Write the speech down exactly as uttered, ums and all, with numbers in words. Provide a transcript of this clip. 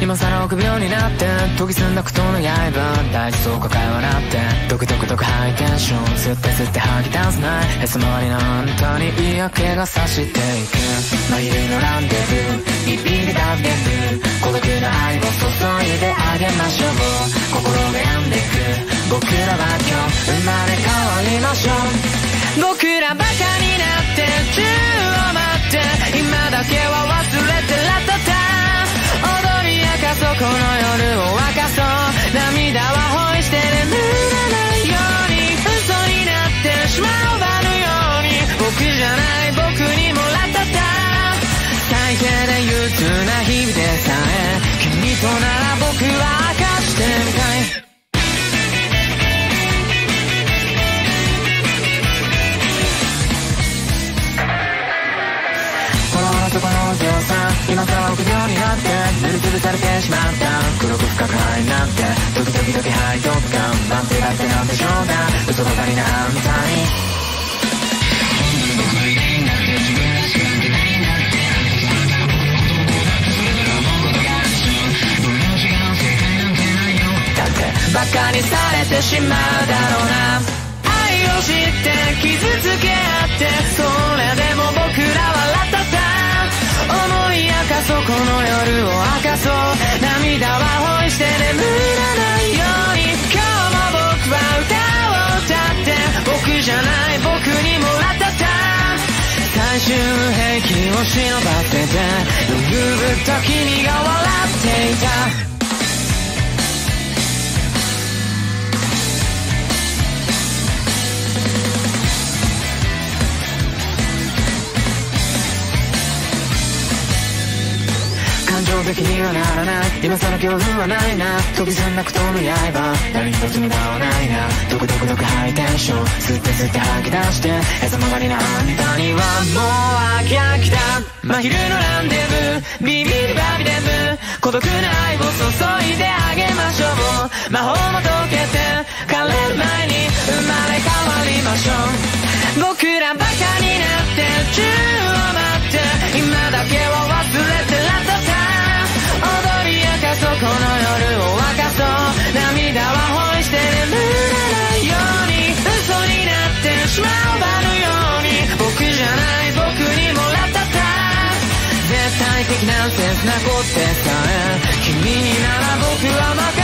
今更臆病になって研ぎ澄んだことの刃大事そうか会話なってドクドクドクハイテンション吸って吸って吐き出すないへそ周りのあんたに嫌気がさしていく真昼のランデブービビりダブデブ孤独な愛を注いであげましょう心が病んでく僕らは今日生まれ変わりましょう僕らバカになって宙を待って今だけは忘れてラタタ踊り明かそうこの夜を沸かそう涙はホイして眠らないように嘘になってしまう場のように僕じゃない僕にもラタタ最低で憂鬱な日々でさえ君となら僕は明かしてみたいそこの強さ今更臆病になって塗りつぶされてしまった黒く深く灰になってドキドキドキ背徳感なんてだってなんでしょうか嘘ばかりなあんたに僕がいないんだって自分らしくなんてないんだってあんたとそれぞれのことが僕があるでしょ俺の違う世界なんてないよだってバカにされてしまうだろうな愛を知って傷つけ合ってそれでも僕らはラタタ思い明かそうこの夜を明かそう涙はホイして眠らないように今日も僕は歌を歌って僕じゃない僕にもラタタ最終兵器を忍ばせてぐぐっと君が笑っていた感情的にはならない今更恐怖はないな研ぎ澄んだことの刃何一つ無駄はないなドクドクドクハイテンション吸って吸って吐き出してへそ曲がりなあんたにはもう飽き飽きだ真昼のランデブービビリバビデブ孤独な愛を注いであげましょう魔法も解けて枯れる前に生まれ変わりましょう僕らバカになって宙を待って今だけは忘れてラタタ踊り明かそうこの夜を沸かそう涙はホイして眠らないように嘘になってしまう場のように僕じゃない僕にもラタタ絶対的な切な子ってさえ君になら僕は任